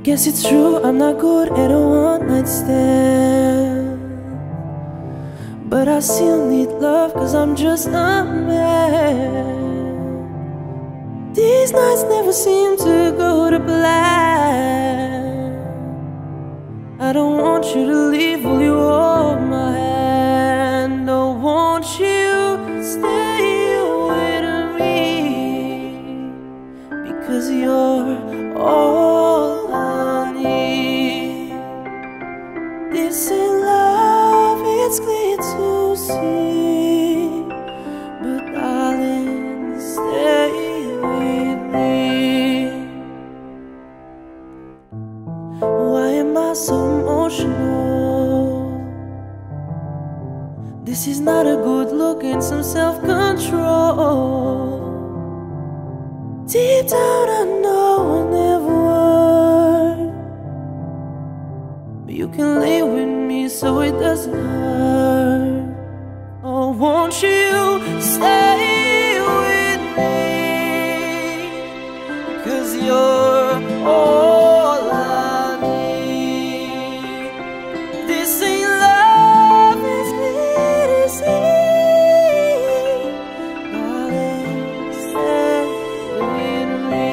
Guess it's true, I'm not good at a one-night stand, but I still need love, cause I'm just a man. These nights never seem to go to plan. I don't want you to leave, will you hold my hand? Don't want you to stay with me, because you're all I need. This ain't love, it's clear to see, but darling, stay with me. Why am I so emotional? This is not a good look, and some self-control. Deep down I know I never would, but you can lay with me so it doesn't hurt. Oh, won't you stay with me, 'cause you're all I need. This ain't love, it's clear to see. Darling, stay with me.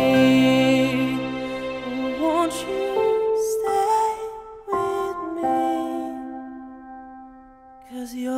Oh, won't you stay with me, 'cause you're